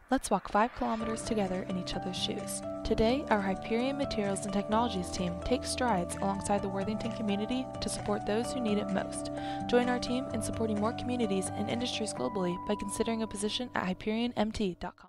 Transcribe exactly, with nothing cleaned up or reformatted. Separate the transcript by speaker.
Speaker 1: Let's walk five kilometers together in each other's shoes. Today, our Hyperion Materials and Technologies team takes strides alongside the Worthington community to support those who need it most. Join our team in supporting more communities and industries globally by considering a position at hyperion m t dot com.